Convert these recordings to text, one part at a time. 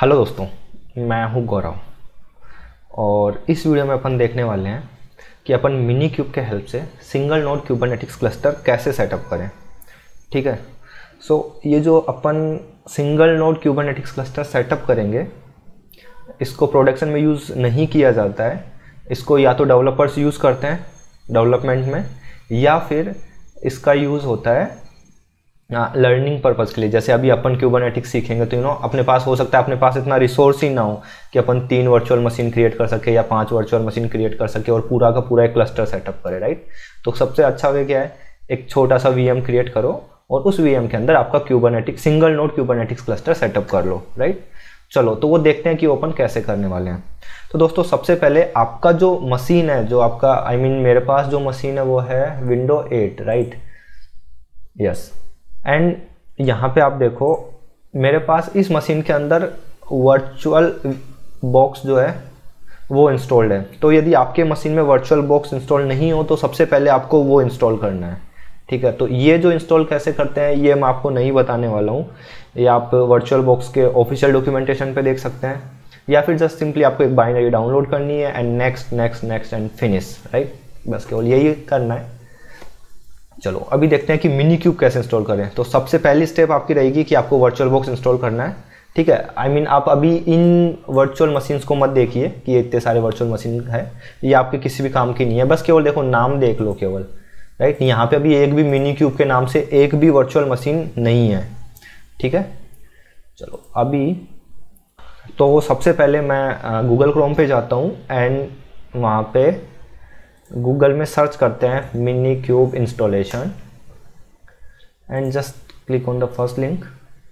Hello दोस्तों, मैं हूं गौरव और इस वीडियो में अपन देखने वाले हैं कि अपन मिनी क्यूब के हेल्प से सिंगल नोड क्यूबरनेटिक्स क्लस्टर कैसे सेटअप करें। ठीक है। ये जो अपन single node Kubernetes cluster setup करेंगे, इसको प्रोडक्शन में यूज़ नहीं किया जाता है। इसको या तो डेवलपर्स यूज़ करते हैं डेवलपमेंट में, या फिर इसका यूज़ होता है लर्निंग पर्पज़ के लिए। जैसे अभी अपन क्यूबरनेटिक्स सीखेंगे तो अपने पास हो सकता है अपने पास इतना रिसोर्स ही ना हो कि अपन 3 वर्चुअल मशीन क्रिएट कर सके या 5 वर्चुअल मशीन क्रिएट कर सके और पूरा का पूरा एक क्लस्टर सेटअप करे, राइट। तो सबसे अच्छा वे क्या है, एक छोटा सा वीएम क्रिएट करो और उस वीएम के अंदर आपका Kubernetes single node Kubernetes cluster setup कर लो, राइट। चलो तो वो देखते हैं कि ओपन कैसे करने वाले हैं। तो दोस्तों सबसे पहले आपका जो मशीन है, जो आपका मेरे पास जो मशीन है वो है विंडो 8, राइट। यस। एंड यहाँ पे आप देखो मेरे पास इस मशीन के अंदर वर्चुअल बॉक्स जो है वो इंस्टॉल्ड है। तो यदि आपके मशीन में वर्चुअल बॉक्स इंस्टॉल नहीं हो तो सबसे पहले आपको वो इंस्टॉल करना है। ठीक है। तो ये जो इंस्टॉल कैसे करते हैं ये मैं आपको नहीं बताने वाला हूँ। ये आप वर्चुअल बॉक्स के ऑफिशियल डॉक्यूमेंटेशन पे देख सकते हैं, या फिर जस्ट सिंपली आपको एक बाइनरी डाउनलोड करनी है and next next next and finish, right. बस केवल यही करना है। चलो अभी देखते हैं कि मिनी क्यूब कैसे इंस्टॉल करें। तो सबसे पहली स्टेप आपकी रहेगी कि आपको वर्चुअल बॉक्स इंस्टॉल करना है। ठीक है। आप अभी इन वर्चुअल मशीन्स को मत देखिए कि ये इतने सारे वर्चुअल मशीन है, ये आपके किसी भी काम की नहीं है। बस केवल देखो नाम देख लो केवल, राइट। यहाँ पे अभी एक भी मिनी क्यूब के नाम से एक भी वर्चुअल मशीन नहीं है। ठीक है। चलो अभी तो सबसे पहले मैं गूगल क्रोम पे जाता हूँ एंड वहाँ पे गूगल में सर्च करते हैं Minikube installation and just click on the first link.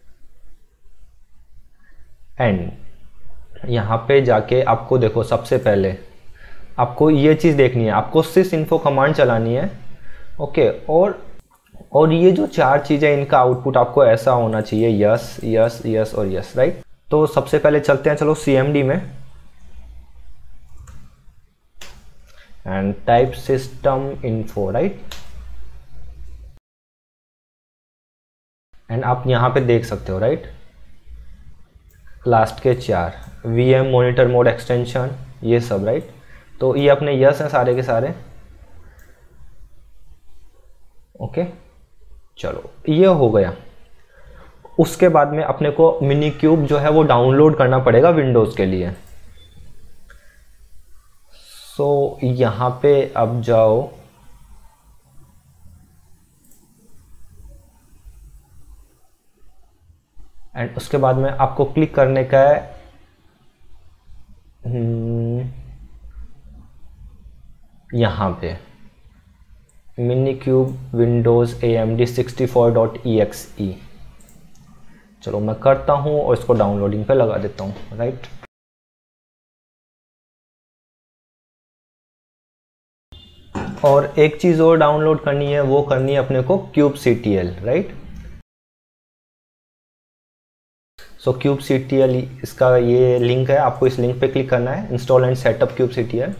And यहाँ पे जाके आपको देखो सबसे पहले आपको ये चीज़ देखनी है, आपको सिस इन्फो कमांड चलानी है। ओके। और ये जो 4 चीज़ें इनका आउटपुट आपको ऐसा होना चाहिए, यस यस यस और यस, राइट। तो सबसे पहले चलते हैं चलो CMD में and type system info, right. And आप यहाँ पे देख सकते हो, राइट, लास्ट के 4 VM मॉनिटर मोड एक्सटेंशन ये सब, राइट। तो ये अपने यस हैं सारे के सारे। ओके। चलो ये हो गया। उसके बाद में अपने को मिनी क्यूब जो है वो डाउनलोड करना पड़ेगा विंडोज़ के लिए। यहाँ पे अब जाओ एंड उसके बाद में आपको क्लिक करने का है यहाँ पे mini cube Windows AMD 64.exe। चलो मैं करता हूँ और इसको डाउनलोडिंग पे लगा देता हूँ, राइट। और एक चीज़ और डाउनलोड करनी है, वो करनी है अपने को kubectl, राइट। kubectl इसका ये लिंक है, आपको इस लिंक पे क्लिक करना है, install and setup kubectl।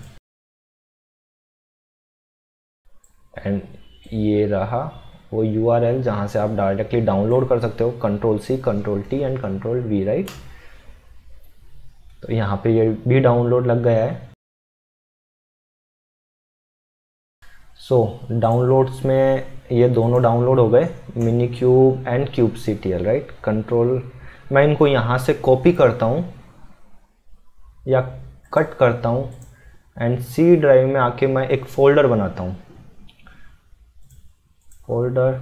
And ये रहा वो URL जहाँ से आप डायरेक्टली डाउनलोड कर सकते हो, Ctrl+C Ctrl+T and Ctrl+V, right. तो यहाँ पे ये भी डाउनलोड लग गया है। डाउनलोड्स में ये दोनों डाउनलोड हो गए, Minikube and kubectl, right. मैं इनको यहाँ से कॉपी करता हूँ या कट करता हूँ एंड C ड्राइव में आके मैं एक फोल्डर बनाता हूँ, फोल्डर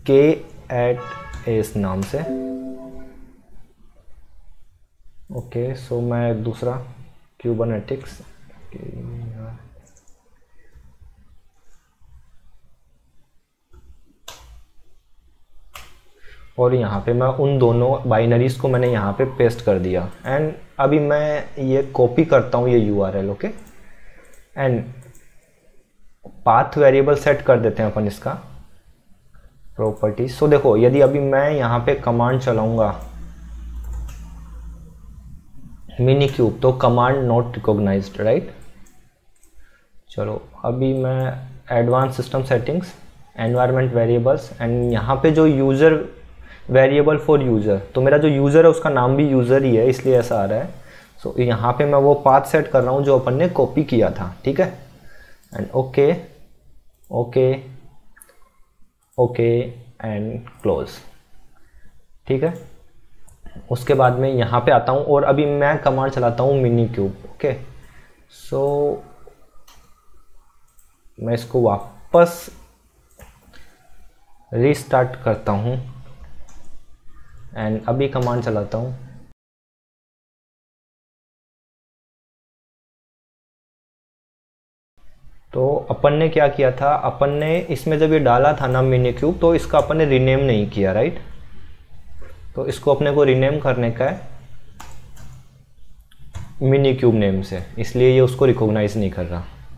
K@S नाम से। ओके। मैं दूसरा क्यूबरनेटिक्स और यहाँ पे मैं उन दोनों बाइनरीज को मैंने यहाँ पे पेस्ट कर दिया एंड अभी मैं ये कॉपी करता हूँ ये URL। Okay. And path variable set कर देते हैं अपन इसका प्रॉपर्टीज। देखो यदि अभी मैं यहाँ पे कमांड चलाऊंगा मिनी क्यूब तो कमांड नॉट रिकॉग्नाइज्ड, राइट। चलो अभी मैं advance system settings environment variables and यहाँ पे जो यूज़र वेरिएबल फॉर यूज़र, तो मेरा जो यूज़र है उसका नाम भी यूज़र ही है, इसलिए ऐसा आ रहा है। सो यहाँ पे मैं वो पाथ सेट कर रहा हूँ जो अपन ने कॉपी किया था, ठीक है। And okay okay okay and close, ठीक है। उसके बाद में यहाँ पे आता हूँ और अभी मैं कमांड चलाता हूँ मिनी क्यूब, ओके। सो मैं इसको वापस रीस्टार्ट करता हूँ एंड अभी कमांड चलाता हूँ। तो अपन ने क्या किया था, अपन ने इसमें जब ये डाला था ना मिनी क्यूब, तो इसका अपन ने रीनेम नहीं किया, राइट। तो इसको अपने को रीनेम करने का है मिनी क्यूब नेम से, इसलिए ये उसको रिकॉग्नाइज नहीं कर रहा।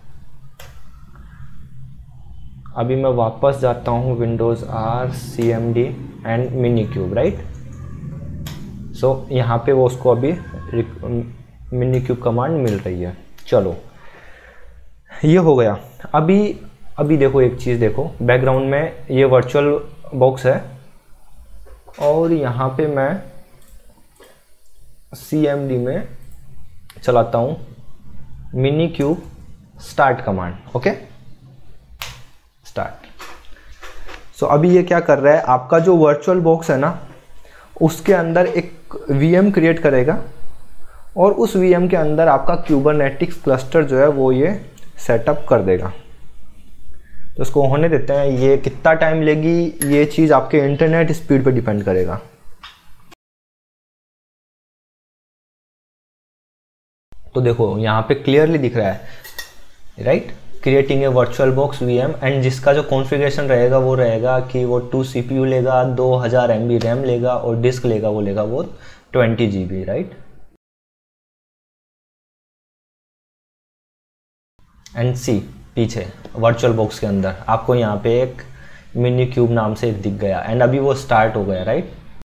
अभी मैं वापस जाता हूँ Windows R CMD and Minikube, right. So यहाँ पे वो उसको अभी मिनी क्यूब कमांड मिल रही है। चलो ये हो गया। अभी देखो एक चीज़ देखो, बैकग्राउंड में ये वर्चुअल बॉक्स है और यहाँ पे मैं CMD में चलाता हूँ Minikube start command, okay. Start. So अभी ये क्या कर रहा है, आपका जो वर्चुअल बॉक्स है ना उसके अंदर एक VM क्रिएट करेगा और उस VM के अंदर आपका क्यूबरनेटिक्स क्लस्टर जो है वो ये सेटअप कर देगा। तो इसको होने देते हैं। ये कितना टाइम लेगी ये चीज़ आपके इंटरनेट स्पीड पे डिपेंड करेगा। तो देखो यहाँ पे क्लियरली दिख रहा है, right, creating a VirtualBox VM and जिसका जो कॉन्फ़िगरेशन रहेगा वो रहेगा कि वो 2 CPU लेगा, 2000 MB रैम लेगा और डिस्क लेगा वो 20 GB, राइट। एंड सी पीछे वर्चुअल बॉक्स के अंदर आपको यहाँ पे एक मिनी क्यूब नाम से दिख गया एंड अभी वो स्टार्ट हो गया, राइट।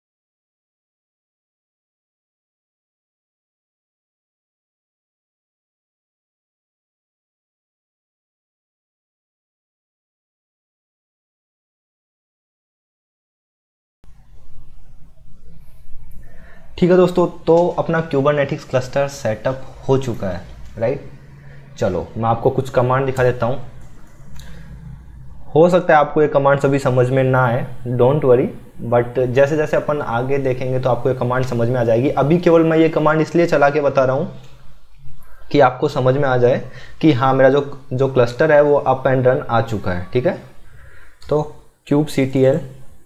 ठीक है दोस्तों, तो अपना क्यूबरनेटिक्स क्लस्टर सेटअप हो चुका है, राइट। चलो मैं आपको कुछ कमांड दिखा देता हूँ। हो सकता है आपको ये कमांड अभी समझ में ना आए, डोंट वरी, बट जैसे जैसे अपन आगे देखेंगे तो आपको ये कमांड समझ में आ जाएगी। अभी केवल मैं ये कमांड इसलिए चला के बता रहा हूँ कि आपको समझ में आ जाए कि हाँ मेरा जो क्लस्टर है वो अप एंड रन आ चुका है, ठीक है। तो kubectl,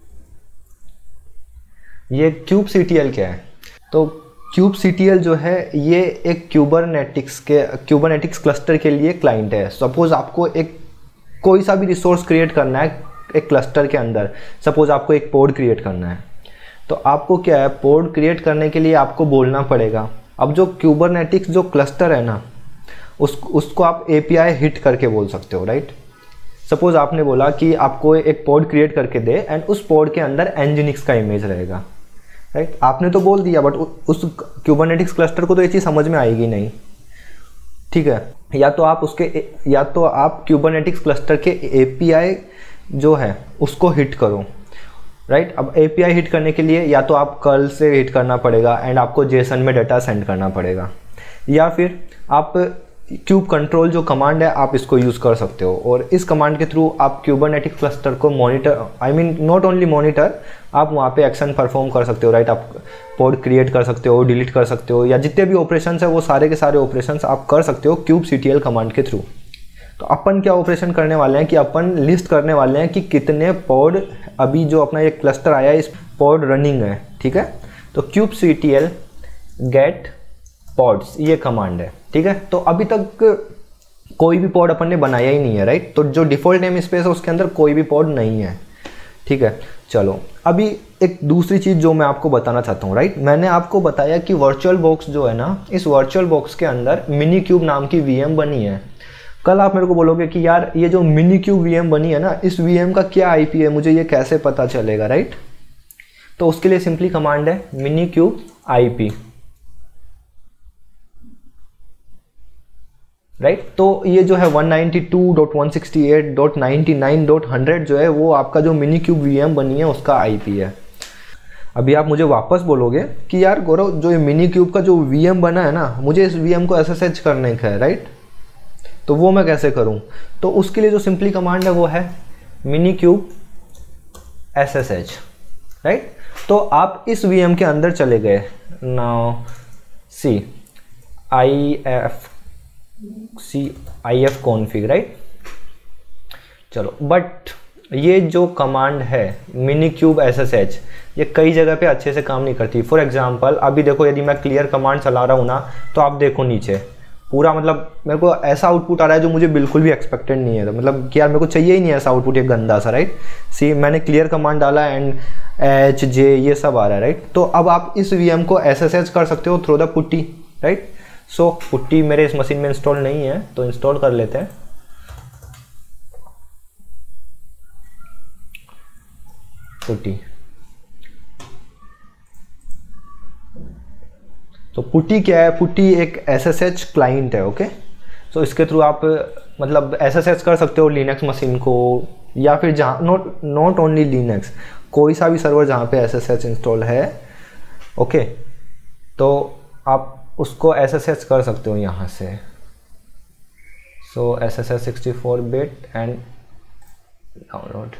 ये kubectl क्या है, तो kubectl जो है ये एक क्यूबरनेटिक्स क्लस्टर के लिए क्लाइंट है। सपोज आपको एक कोई सा भी रिसोर्स क्रिएट करना है एक क्लस्टर के अंदर, सपोज आपको एक पोड क्रिएट करना है, तो आपको क्या है, पोड क्रिएट करने के लिए आपको बोलना पड़ेगा। अब जो क्यूबरनेटिक्स जो क्लस्टर है ना उसको आप API हिट करके बोल सकते हो, राइट। सपोज आपने बोला कि आपको एक पोड क्रिएट करके दे एंड उस पोड के अंदर nginx का इमेज रहेगा, राइट। आपने तो बोल दिया बट उस क्यूबरनेटिक्स क्लस्टर को तो ये चीज़ समझ में आएगी नहीं, ठीक है। या तो आप क्यूबरनेटिक्स क्लस्टर के API जो है उसको हिट करो, राइट। अब API हिट करने के लिए या तो आप कर्ल से हिट करना पड़ेगा एंड आपको JSON में डाटा सेंड करना पड़ेगा, या फिर आप क्यूब कंट्रोल जो कमांड है आप इसको यूज़ कर सकते हो और इस कमांड के थ्रू आप क्यूबरनेटिक्स क्लस्टर को monitor, I mean not only monitor, आप वहाँ पे एक्शन परफॉर्म कर सकते हो, राइट। आप पोड क्रिएट कर सकते हो, डिलीट कर सकते हो, या जितने भी ऑपरेशंस है वो सारे के सारे ऑपरेशंस आप कर सकते हो kubectl कमांड के थ्रू। तो अपन क्या ऑपरेशन करने वाले हैं कि अपन लिस्ट करने वाले हैं कि कितने पॉड अभी जो अपना ये क्लस्टर आया है इस पॉड रनिंग है, ठीक है। तो kubectl get pods ये कमांड है, ठीक है। तो अभी तक कोई भी पॉड अपन ने बनाया ही नहीं है, राइट। तो जो डिफ़ॉल्ट नेम स्पेस है उसके अंदर कोई भी पॉड नहीं है, ठीक है। चलो अभी एक दूसरी चीज़ जो मैं आपको बताना चाहता हूँ, राइट। मैंने आपको बताया कि वर्चुअल बॉक्स जो है ना, इस वर्चुअल बॉक्स के अंदर मिनी क्यूब नाम की VM बनी है। कल आप मेरे को बोलोगे कि यार ये जो मिनी क्यूब VM बनी है ना, इस VM का क्या IP है, मुझे ये कैसे पता चलेगा, राइट। तो उसके लिए सिंपली कमांड है मिनी क्यूब IP, राइट। तो ये जो है 192.168.99.100 जो है वो आपका जो मिनी क्यूब VM बनी है उसका IP है। अभी आप मुझे वापस बोलोगे कि यार गौरव, जो ये मिनी क्यूब का जो वीएम बना है ना, मुझे इस वीएम को एसएसएच करने का है, राइट? तो वो मैं कैसे करूं? तो उसके लिए जो सिंपली कमांड है वो है मिनी क्यूब एसएसएच, राइट? तो आप इस वीएम के अंदर चले गए, now see if config, right? चलो, बट ये जो कमांड है मिनी क्यूब एसएसएच, ये कई जगह पे अच्छे से काम नहीं करती। फॉर एग्जांपल अभी देखो, यदि मैं क्लियर कमांड चला रहा हूँ ना, तो आप देखो नीचे पूरा मतलब मेरे को ऐसा आउटपुट आ रहा है जो मुझे बिल्कुल भी एक्सपेक्टेड नहीं है। तो मतलब कि यार मेरे को चाहिए ही नहीं ऐसा आउटपुट, एक गंदा सा, राइट? सी मैंने क्लियर कमांड डाला एंड एच जे ये सब आ रहा है, राइट? तो अब आप इस वीएम को एसएसएच कर सकते हो through the PuTTY, right? So PuTTY मेरे इस मशीन में इंस्टॉल नहीं है, तो इंस्टॉल कर लेते हैं। पुट्टी, तो पुट्टी क्या है? पुट्टी एक एसएसएच क्लाइंट है, ओके? सो इसके थ्रू आप मतलब एसएसएच कर सकते हो लिनक्स मशीन को, या फिर जहाँ नॉट ओनली लिनक्स, कोई सा भी सर्वर जहाँ पे एसएसएच इंस्टॉल है, ओके? तो आप उसको एसएसएच कर सकते हो यहाँ से। So SSH 64 bit and download.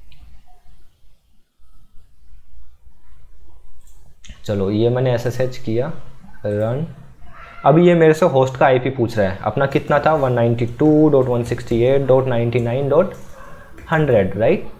चलो, ये मैंने एसएसएच किया, रन। अभी ये मेरे से होस्ट का आईपी पूछ रहा है, अपना कितना था? 192.168.99.100, राइट?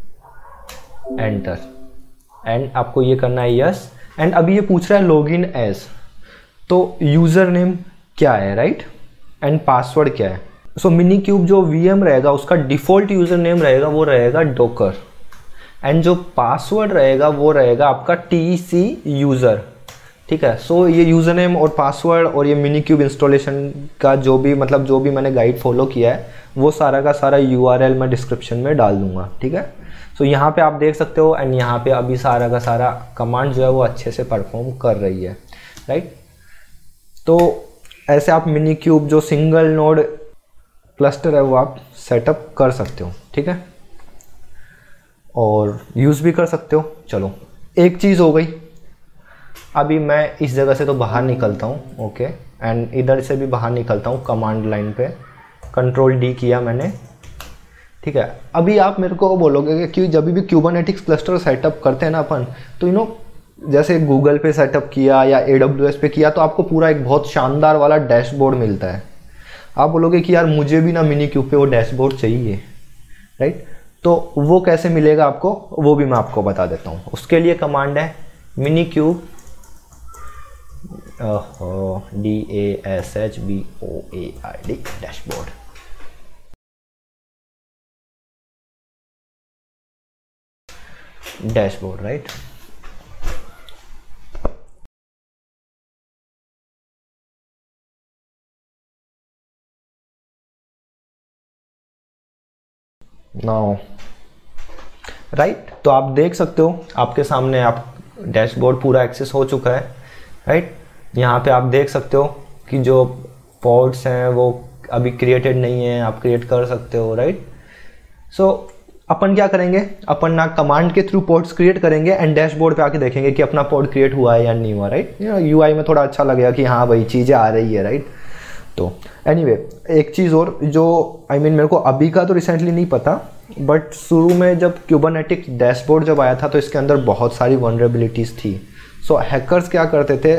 एंटर, एंड आपको ये करना है यस। एंड अभी ये पूछ रहा है लॉगिन एज, तो यूजर नेम क्या है, राइट? एंड पासवर्ड क्या है? सो मिनी क्यूब जो वीएम रहेगा उसका डिफॉल्ट यूजर नेम रहेगा, वो रहेगा डोकर, एंड जो पासवर्ड रहेगा वो रहेगा आपका TC यूज़र, ठीक है? सो ये यूज़र नेम और पासवर्ड और ये मिनी क्यूब इंस्टॉलेशन का जो भी मतलब जो भी मैंने गाइड फॉलो किया है, वो सारा का सारा URL मैं डिस्क्रिप्शन में डाल दूंगा, ठीक है? सो यहाँ पे आप देख सकते हो, एंड यहाँ पे अभी सारा का सारा कमांड जो है वो अच्छे से परफॉर्म कर रही है, राइट? तो ऐसे आप मिनी क्यूब जो सिंगल नोड क्लस्टर है वो आप सेटअप कर सकते हो, ठीक है? और यूज़ भी कर सकते हो। चलो, एक चीज़ हो गई। अभी मैं इस जगह से तो बाहर निकलता हूँ, ओके? एंड इधर से भी बाहर निकलता हूँ, कमांड लाइन पे कंट्रोल D किया मैंने, ठीक है? अभी आप मेरे को बोलोगे कि जब भी क्यूबरनेटिक्स क्लस्टर सेटअप करते हैं ना अपन, तो जैसे गूगल पे सेटअप किया या AWS पे किया, तो आपको पूरा एक बहुत शानदार वाला डैशबोर्ड मिलता है। आप बोलोगे कि यार मुझे भी ना मिनी क्यूब पे वो डैशबोर्ड चाहिए, राइट? तो वो कैसे मिलेगा आपको, वो भी मैं आपको बता देता हूँ। उसके लिए कमांड है minikube DASHBOARD dashboard. Dashboard, right? Now, right? तो आप देख सकते हो आपके सामने आप डैशबोर्ड पूरा एक्सेस हो चुका है, राइट? यहाँ पे आप देख सकते हो कि जो पॉड्स हैं वो अभी क्रिएटेड नहीं है, आप क्रिएट कर सकते हो, राइट? सो अपन क्या करेंगे, अपन ना कमांड के थ्रू पॉड्स क्रिएट करेंगे एंड डैशबोर्ड पे आके देखेंगे कि अपना पॉड क्रिएट हुआ है या नहीं हुआ, राइट? UI में थोड़ा अच्छा लगेगा कि हाँ भाई चीज़ें आ रही है, राइट? तो एनीवे, एक चीज़ और जो मेरे को अभी का तो रिसेंटली नहीं पता, बट शुरू में जब क्यूबरनेटिक्स डैशबोर्ड जब आया था तो इसके अंदर बहुत सारी वनरेबिलिटीज़ थी। सो हैकर्स क्या करते थे,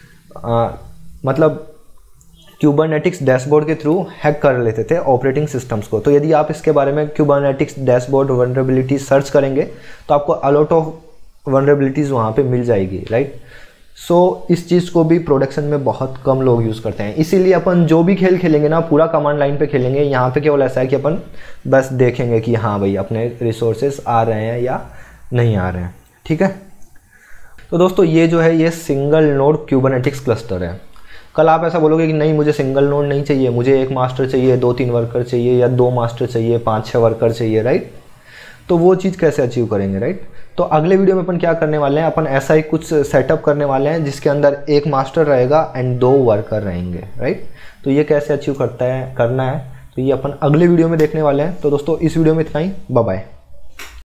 मतलब क्यूबरनेटिक्स डैशबोर्ड के थ्रू हैक कर लेते थे ऑपरेटिंग सिस्टम्स को। तो यदि आप इसके बारे में क्यूबरनेटिक्स डैशबोर्ड वनरेबिलिटीज सर्च करेंगे तो आपको अलॉट ऑफ वनरेबिलिटीज़ वहाँ पे मिल जाएगी, राइट? सो इस चीज़ को भी प्रोडक्शन में बहुत कम लोग यूज़ करते हैं, इसीलिए अपन जो भी खेल खेलेंगे ना पूरा कमांड लाइन पे खेलेंगे। यहाँ पे केवल ऐसा है कि अपन बस देखेंगे कि हाँ भाई अपने रिसोर्सेज आ रहे हैं या नहीं आ रहे हैं, ठीक है? तो दोस्तों ये जो है ये सिंगल नोड क्यूबरनेटिक्स क्लस्टर है। कल आप ऐसा बोलोगे कि नहीं मुझे सिंगल नोड नहीं चाहिए, मुझे एक मास्टर चाहिए, 2-3 वर्कर चाहिए, या 2 मास्टर चाहिए, 5-6 वर्कर चाहिए, राइट? तो वो चीज़ कैसे अचीव करेंगे, राइट? तो अगले वीडियो में अपन क्या करने वाले हैं, अपन ऐसा ही कुछ सेटअप करने वाले हैं जिसके अंदर एक मास्टर रहेगा एंड 2 वर्कर रहेंगे, राइट? तो ये कैसे अचीव करना है तो ये अपन अगले वीडियो में देखने वाले हैं। तो दोस्तों इस वीडियो में इतना ही, बाय बाय।